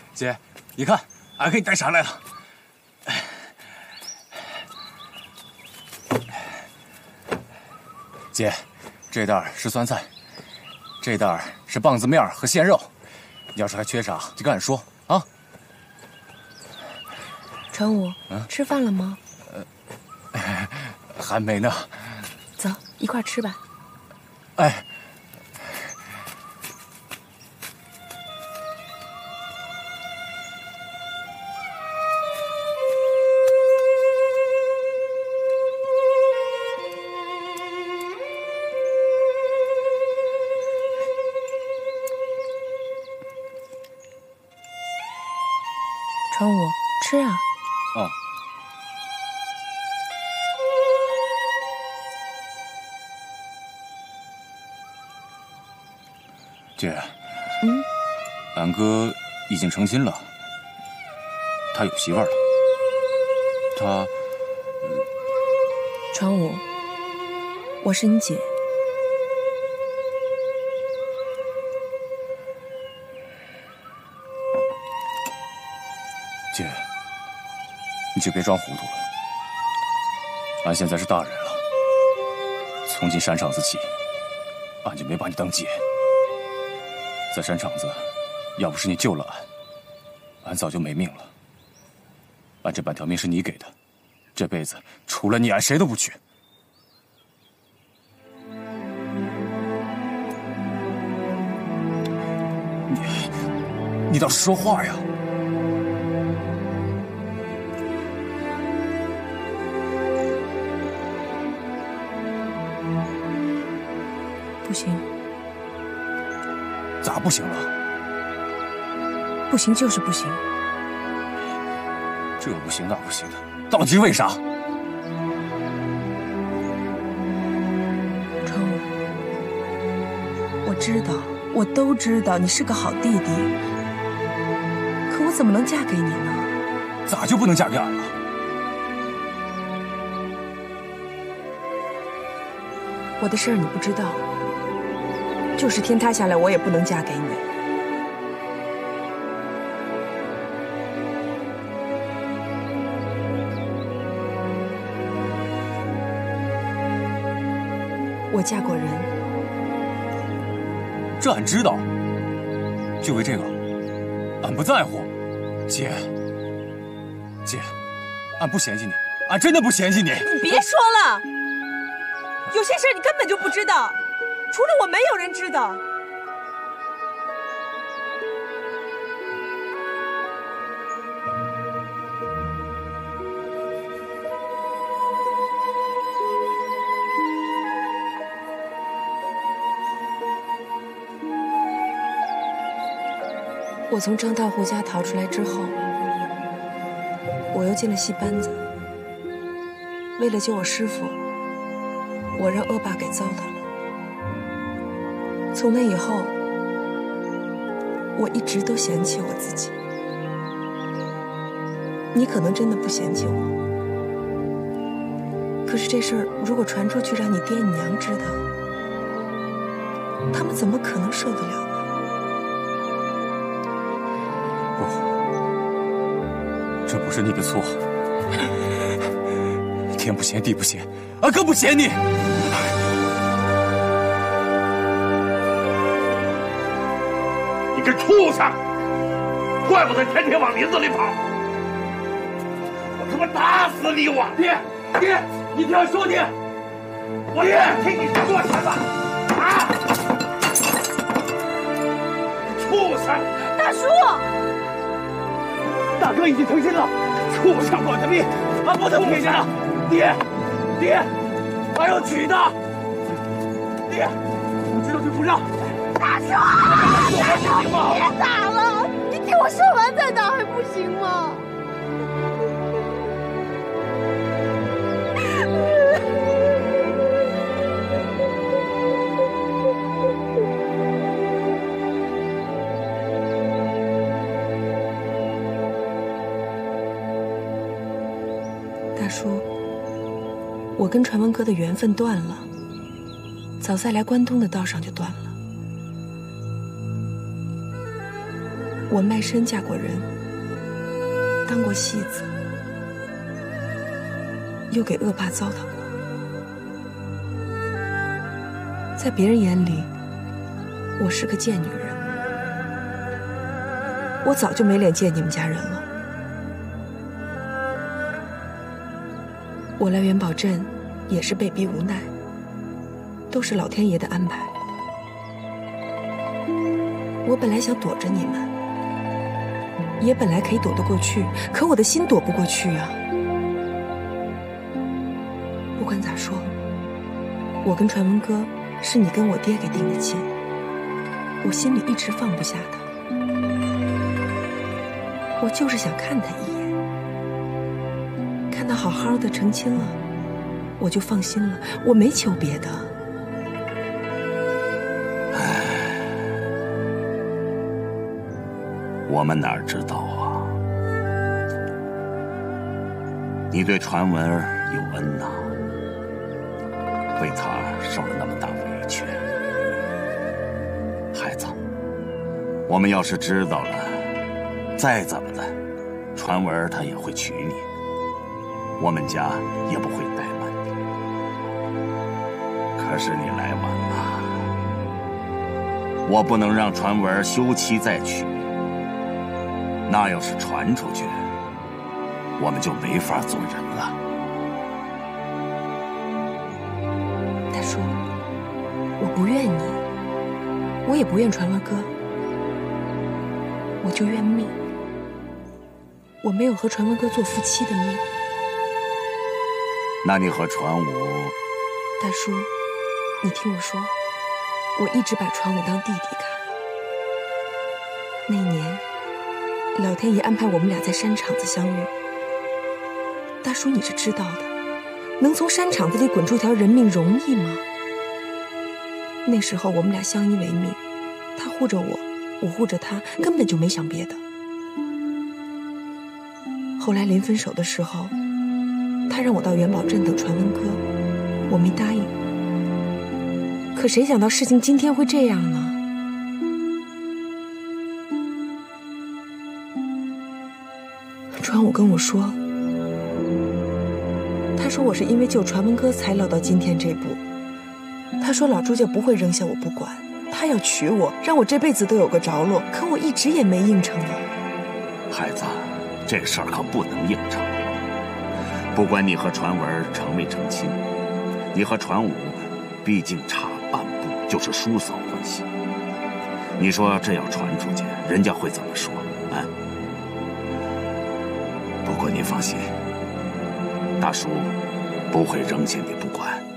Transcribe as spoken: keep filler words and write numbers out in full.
姐，你看，俺给你带啥来了？姐，这袋是酸菜，这袋是棒子面和鲜肉。要是还缺啥，就跟俺说啊。 传武，嗯，吃饭了吗？ 呃，还没呢。 走，一块吃吧。 哎。 传武，吃啊！ 啊。姐。 嗯。 俺哥已经成亲了，他有媳妇儿了。他。呃、 传武，我是你姐。 姐，你就别装糊涂了。俺现在是大人了，从进山场子起，俺就没把你当姐。在山场子，要不是你救了俺，俺早就没命了。俺这半条命是你给的，这辈子除了你，俺谁都不娶。你，你倒是说话呀！ 不行， 咋不行了？ 不行就是不行， 这不行那不行的，到底为啥？ 传武，我知道，我都知道你是个好弟弟，可我怎么能嫁给你呢？ 咋就不能嫁给俺了？ 我的事儿你不知道，就是天塌下来，我也不能嫁给你。我嫁过人， 这俺知道。就为这个，俺不在乎。姐，姐，俺不嫌弃你，俺真的不嫌弃你。 你别说了。 有些事你根本就不知道，除了我，没有人知道。我从张大户家逃出来之后，我又进了戏班子，为了救我师父。 我让恶霸给糟蹋了。从那以后，我一直都嫌弃我自己。你可能真的不嫌弃我，可是这事儿如果传出去，让你爹你娘知道，他们怎么可能受得了呢？ 不，这不是你的错。天不嫌地不嫌，俺更不嫌你。 你个畜生！怪不得天天往林子里跑！我他妈打死你！我爹爹，你听我说爹， 我爹替你说什么？啊！畜生！ 大叔， 大哥已经成亲了，畜生我的命，俺不能撇下！爹爹，俺要娶她！爹，你知道就不让。 大叔，大叔，别打了！你听我说完再打还不行吗？大叔，我跟传文哥的缘分断了，早在来关东的道上就断了。 我卖身嫁过人，当过戏子，又给恶霸糟蹋过。在别人眼里，我是个贱女人。我早就没脸见你们家人了。我来元宝镇也是被逼无奈，都是老天爷的安排。我本来想躲着你们，也本来可以躲得过去，可我的心躲不过去啊。不管咋说，我跟传文哥是你跟我爹给定的亲，我心里一直放不下他。我就是想看他一眼，看他好好的成亲了，我就放心了，我没求别的。 唉，我们哪知道啊？你对传闻有恩呐，为他受了那么大委屈。孩子，我们要是知道了，再怎么的，传闻他也会娶你，我们家也不会怠慢你。可是你来晚了，我不能让传闻休妻再娶，那要是传出去，我们就没法做人了。 大叔，我不怨你，我也不怨传文哥，我就怨命。我没有和传文哥做夫妻的命。 那你和传武…… 大叔，你听我说，我一直把传武当弟弟看。那年，老天爷安排我们俩在山场子相遇。大叔你是知道的，能从山场子里滚出条人命容易吗？那时候我们俩相依为命，他护着我，我护着他，根本就没想别的。后来临分手的时候，他让我到元宝镇等传文哥，我没答应。可谁想到事情今天会这样呢？传武跟我说，他说我是因为救传文哥才落到今天这步。他说老朱家不会扔下我不管，他要娶我，让我这辈子都有个着落。可我一直也没应承啊。 孩子，这事儿可不能应承。不管你和传文成没成亲，你和传武毕竟差半步就是叔嫂关系。你说这要传出去，人家会怎么说啊？不过你放心，大叔不会扔下你不管。